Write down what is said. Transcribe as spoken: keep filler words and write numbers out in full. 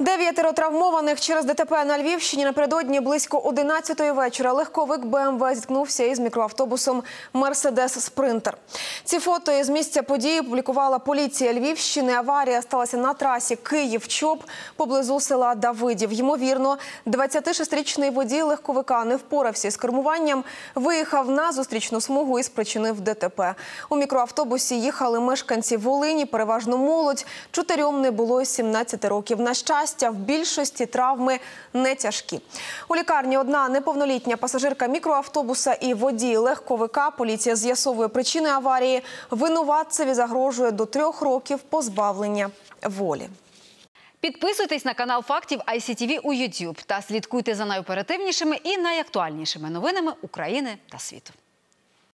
Дев'ятеро травмованих через ДТП на Львівщині. Напередодні близько одинадцятої вечора легковик Б М В зіткнувся із мікроавтобусом «Мерседес Спринтер». Ці фото із місця події публікувала поліція Львівщини. Аварія сталася на трасі Київ-Чоп поблизу села Давидів. Ймовірно, двадцятишестирічний водій легковика не впорався з кермуванням, виїхав на зустрічну смугу і спричинив ДТП. У мікроавтобусі їхали мешканці Волині, переважно молодь. Чотирьом не було й сімнадцяти років. На щастя, в більшості травми не тяжкі. У лікарні одна неповнолітня пасажирка мікроавтобуса і водій легковика. Поліція з'ясовує причини аварії. Винуватцеві загрожує до трьох років позбавлення волі. Підписуйтесь на канал фактів Ай Сі Ті Ві у Ютуб та слідкуйте за найоперативнішими і найактуальнішими новинами України та світу.